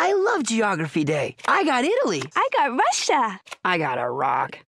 I love Geography Day. I got Italy. I got Russia. I got a rock.